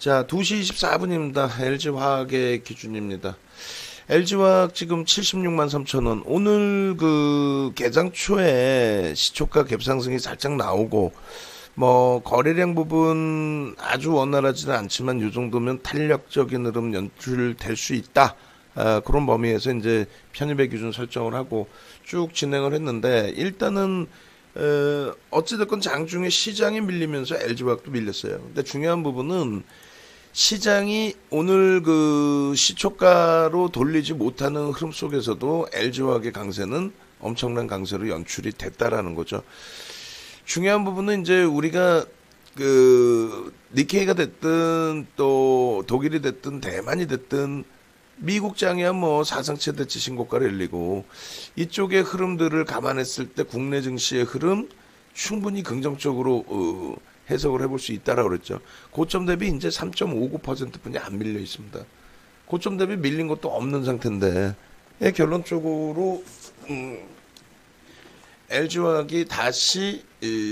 자, 2시 24분입니다. LG화학의 기준입니다. LG화학 지금 76만 3천 원. 오늘 그 개장 초에 시초가 갭상승이 살짝 나오고, 뭐 거래량 부분 아주 원활하지는 않지만 이 정도면 탄력적인 흐름 연출될 수 있다. 그런 범위에서 이제 편입의 기준 설정을 하고 쭉 진행을 했는데, 일단은 어찌됐건 장중에 시장이 밀리면서 LG화학도 밀렸어요. 근데 중요한 부분은 시장이 오늘 그 시초가로 돌리지 못하는 흐름 속에서도 LG화학의 강세는 엄청난 강세로 연출이 됐다라는 거죠. 중요한 부분은 이제 우리가 그 니케이가 됐든 또 독일이 됐든 대만이 됐든 미국장이야 뭐 사상 최대치 신고가를 열리고, 이쪽의 흐름들을 감안했을 때 국내 증시의 흐름 충분히 긍정적으로 해석을 해볼 수 있다라고 그랬죠. 고점 대비 이제 3.59%뿐이 안 밀려 있습니다. 고점 대비 밀린 것도 없는 상태인데, 결론적으로 LG화학이 다시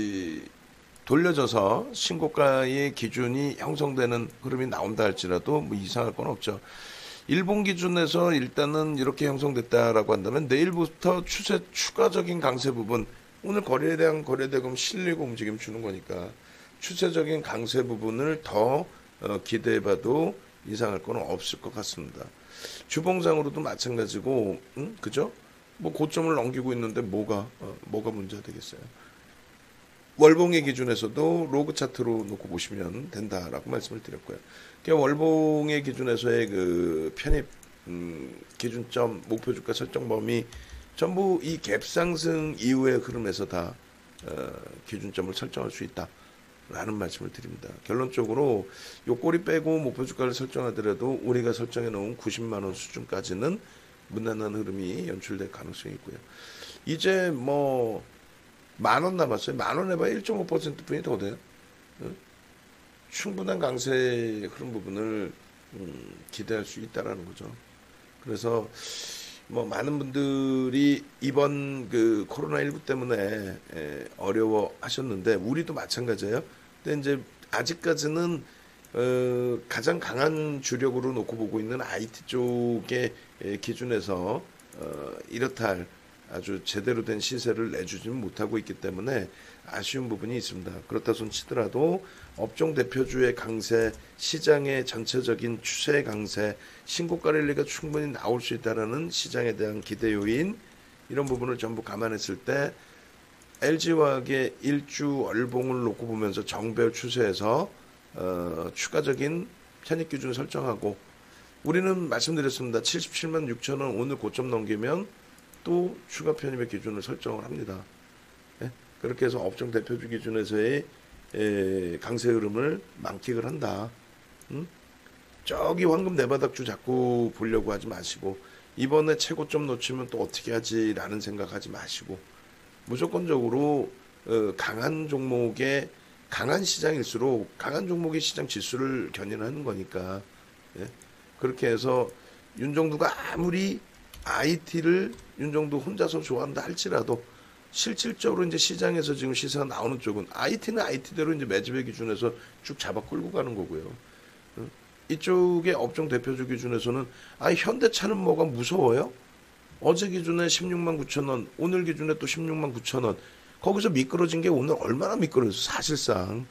돌려져서 신고가의 기준이 형성되는 흐름이 나온다 할지라도 뭐 이상할 건 없죠. 일본 기준에서 일단은 이렇게 형성됐다라고 한다면 내일부터 추가적인 강세 부분, 오늘 거래량 거래대금 실리고 움직임 주는 거니까 추세적인 강세 부분을 더 기대해봐도 이상할 건 없을 것 같습니다. 주봉상으로도 마찬가지고, 그죠? 뭐 고점을 넘기고 있는데 뭐가 문제가 되겠어요. 월봉의 기준에서도 로그 차트로 놓고 보시면 된다라고 말씀을 드렸고요. 그러니까 월봉의 기준에서의 그 편입 기준점, 목표 주가 설정 범위 전부 이 갭 상승 이후의 흐름에서 다 기준점을 설정할 수 있다라는 말씀을 드립니다. 결론적으로 요 꼬리 빼고 목표 주가를 설정하더라도 우리가 설정해 놓은 90만 원 수준까지는 무난한 흐름이 연출될 가능성이 있고요. 이제 뭐 10,000원 남았어요. 10,000원 해봐야 1.5%뿐이 더 돼요. 충분한 강세 흐름 부분을 기대할 수 있다라는 거죠. 그래서 뭐 많은 분들이 이번 그 코로나19 때문에 어려워하셨는데 우리도 마찬가지예요. 근데 이제 아직까지는 가장 강한 주력으로 놓고 보고 있는 IT 쪽의 기준에서 이렇다 할 아주 제대로 된 시세를 내주지는 못하고 있기 때문에 아쉬운 부분이 있습니다. 그렇다 손 치더라도 업종 대표주의 강세, 시장의 전체적인 추세 강세, 신고가 랠리가 충분히 나올 수 있다는 시장에 대한 기대 요인, 이런 부분을 전부 감안했을 때 LG화학의 일주 월봉을 놓고 보면서 정배열 추세에서 추가적인 편입 기준 설정하고, 우리는 말씀드렸습니다. 77만 6천 원 오늘 고점 넘기면 또 추가 편입의 기준을 설정을 합니다. 그렇게 해서 업종 대표주 기준에서의 강세 흐름을 만끽을 한다. 저기 황금 내바닥주 자꾸 보려고 하지 마시고, 이번에 최고점 놓치면 또 어떻게 하지라는 생각하지 마시고, 무조건적으로 강한 종목의 강한 시장일수록 강한 종목의 시장 지수를 견인하는 거니까, 그렇게 해서 윤정두가 아무리 IT를 윤정두 혼자서 좋아한다 할지라도 실질적으로 이제 시장에서 지금 시세가 나오는 쪽은 IT는 IT대로 이제 매집의 기준에서 쭉 잡아 끌고 가는 거고요. 이쪽의 업종 대표주 기준에서는 현대차는 뭐가 무서워요? 어제 기준에 16만 9천 원, 오늘 기준에 또 16만 9천 원. 거기서 미끄러진 게 오늘 얼마나 미끄러졌어, 사실상.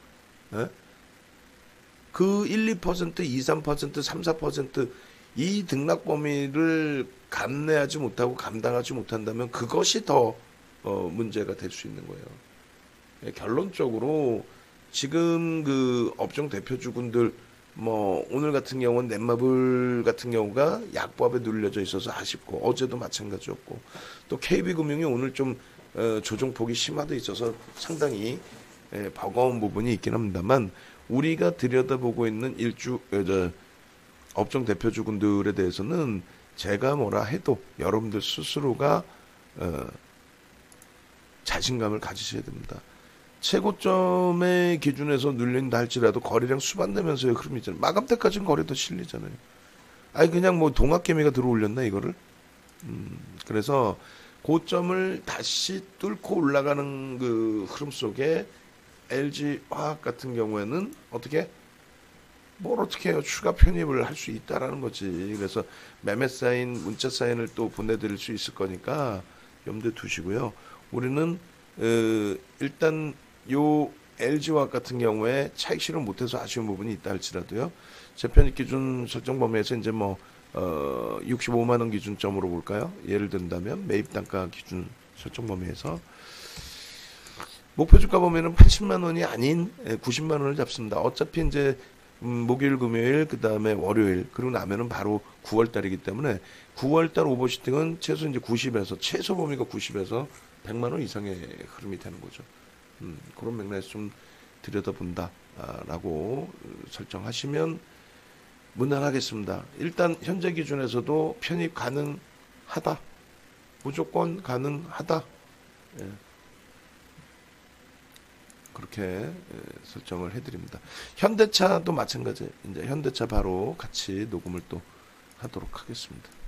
그 1, 2%, 2, 3%, 3, 4%이 등락 범위를 감내하지 못하고 감당하지 못한다면 그것이 더 문제가 될 수 있는 거예요. 결론적으로 지금 그 업종 대표주군들, 뭐 오늘 같은 경우는 넷마블 같은 경우가 약보합에 눌려져 있어서 아쉽고, 어제도 마찬가지였고, 또 KB금융이 오늘 좀 조정폭이 심화돼 있어서 상당히 버거운 부분이 있긴 합니다만, 우리가 들여다보고 있는 업종 대표주군들에 대해서는 제가 뭐라 해도 여러분들 스스로가 자신감을 가지셔야 됩니다. 최고점의 기준에서 눌린다 할지라도 거래량 수반되면서의 흐름이잖아요. 마감 때까지는 거래도 실리잖아요. 그냥 뭐 동학개미가 들어올렸나 이거를? 그래서 고점을 다시 뚫고 올라가는 그 흐름 속에 LG화학 같은 경우에는 어떻게 뭘 어떻게 해요? 추가 편입을 할 수 있다라는 거지. 그래서 매매 사인, 문자 사인을 또 보내드릴 수 있을 거니까 염두에 두시고요. 우리는 일단 요 LG화학 같은 경우에 차익 실현 못해서 아쉬운 부분이 있다 할지라도요. 재편입 기준 설정 범위에서 이제 뭐 65만 원 기준점으로 볼까요? 예를 든다면 매입 단가 기준 설정 범위에서 목표 주가 보면은 80만 원이 아닌 90만 원을 잡습니다. 어차피 이제 목요일, 금요일, 그 다음에 월요일, 그리고 나면은 바로 9월 달이기 때문에 9월 달 오버슈팅은 최소 이제 90에서, 최소 범위가 90에서 100만 원 이상의 흐름이 되는 거죠. 그런 맥락에서 좀 들여다본다, 라고 설정하시면 무난하겠습니다. 일단 현재 기준에서도 편입 가능하다. 무조건 가능하다. 예. 그렇게 설정을 해드립니다. 현대차도 마찬가지. 이제 현대차 바로 같이 녹음을 또 하도록 하겠습니다.